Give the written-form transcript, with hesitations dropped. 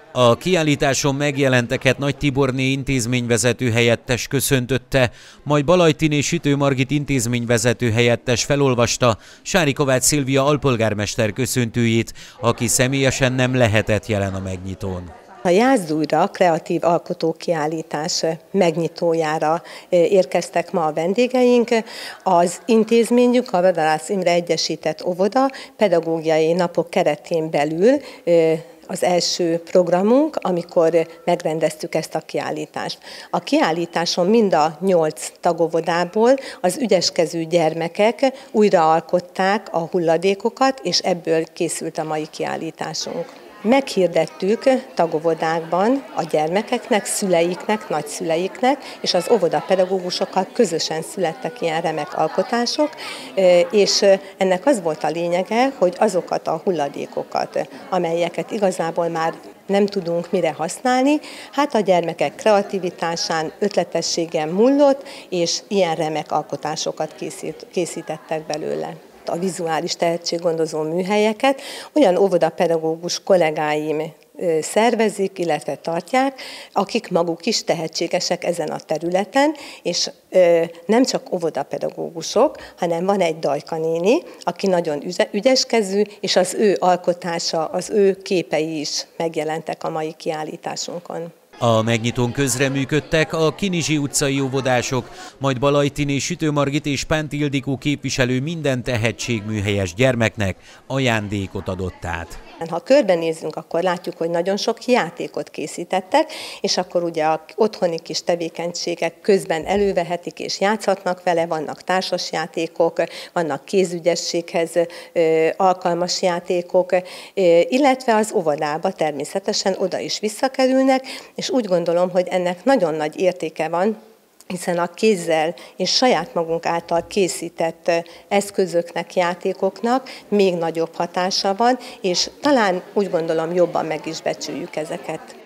A kiállításon megjelenteket Nagy Tiborné intézményvezető helyettes köszöntötte, majd Balajtiné Sütő Margit intézményvezető helyettes felolvasta Sári Kovács Szilvia alpolgármester köszöntőjét, aki személyesen nem lehetett jelen a megnyitón. A Játszd-újra kreatív alkotókiállítás megnyitójára érkeztek ma a vendégeink. Az intézményük, a Vadász Imre Egyesített Óvoda pedagógiai napok keretén belül az első programunk, amikor megrendeztük ezt a kiállítást. A kiállításon mind a 8 tagóvodából az ügyeskező gyermekek újraalkották a hulladékokat, és ebből készült a mai kiállításunk. Meghirdettük tagóvodákban a gyermekeknek, szüleiknek, nagyszüleiknek, és az óvodapedagógusokkal közösen születtek ilyen remek alkotások, és ennek az volt a lényege, hogy azokat a hulladékokat, amelyeket igazából már nem tudunk mire használni, hát a gyermekek kreativitásán, ötletességen múlott, és ilyen remek alkotásokat készítettek belőle. A vizuális tehetséggondozó műhelyeket olyan óvodapedagógus kollégáim szervezik, illetve tartják, akik maguk is tehetségesek ezen a területen, és nem csak óvodapedagógusok, hanem van egy Dajka néni, aki nagyon ügyeskező, és az ő alkotása, az ő képei is megjelentek a mai kiállításunkon. A megnyitón közreműködtek a Kinizsi utcai óvodások, majd Balajtiné Sütő Margit és Pánt Ildikó képviselő minden tehetségműhelyes gyermeknek ajándékot adott át. Ha körbenézünk, akkor látjuk, hogy nagyon sok játékot készítettek, és akkor ugye az otthoni kis tevékenységek közben elővehetik és játszhatnak vele, vannak társasjátékok, vannak kézügyességhez alkalmas játékok, illetve az óvodába természetesen oda is visszakerülnek, és úgy gondolom, hogy ennek nagyon nagy értéke van, hiszen a kézzel és saját magunk által készített eszközöknek, játékoknak még nagyobb hatása van, és talán úgy gondolom jobban meg is becsüljük ezeket.